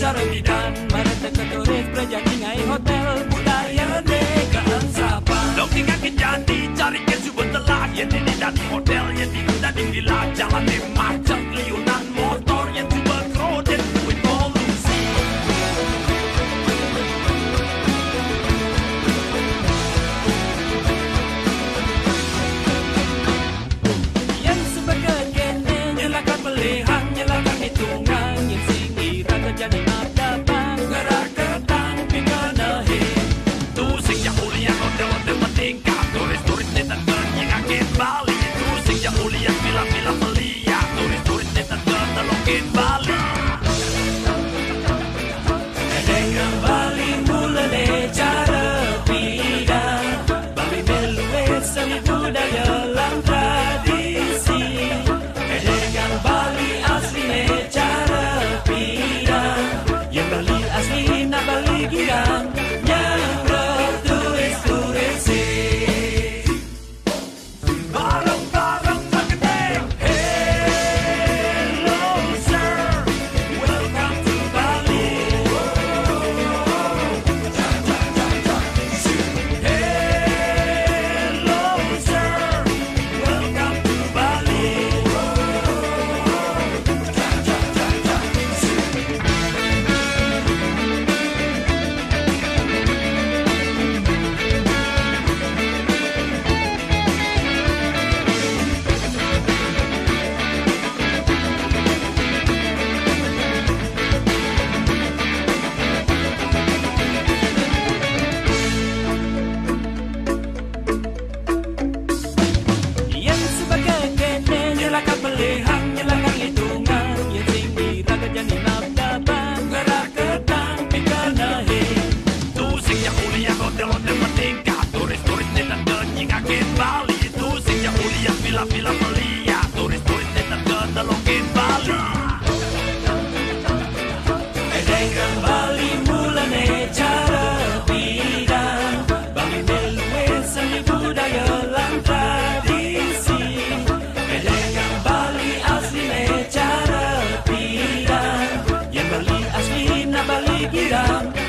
cara bidan Marata ke turis berjanji ngai hotel budaya negaan Sabah. Dong tinggal kejadi cari keju betelah yang ini dari hotel yang di udah di villa jalan di macet liunan motor yang coba krodek duit polusi. Yang sebagai gene nyalakan pelihan nyalakan hitungan yang singi rata jadi nada bang gerak ketang pinganahi. Tu sing yang mulia hotel-hotel bertingkat turis-turis netan bernyingakin Bali. Tu sing yang mulia villa-villa melia turis-turis netan bertelokin Bali. Dengan Bali mulai cara bidang Bali meluas seni budaya dalam tradisi. Dengan Bali asli cara bidang yang Bali asli nak Bali girang yang berturis-turisi. Bareng-bareng terketing. Hello sir, welcome to Bali. Hello sir, welcome to Bali. Yang sebagai kene nyalakan pelihan nyalakan hitungan yang tinggi raga jadi nafda bang gerak ketang pinganahi. Tu sing yang mulia hotel-hotel bertingkat turis-turis netan bernyingakin Bali. Tu sing yang mulia villa-villa melia turis-turis netan bertelokin Bali. Dengan Bali mulai cara bidang Bali meluas seni budaya dalam tradisi. Dengan Bali asli cara bidang yang Bali asli nak Bali girang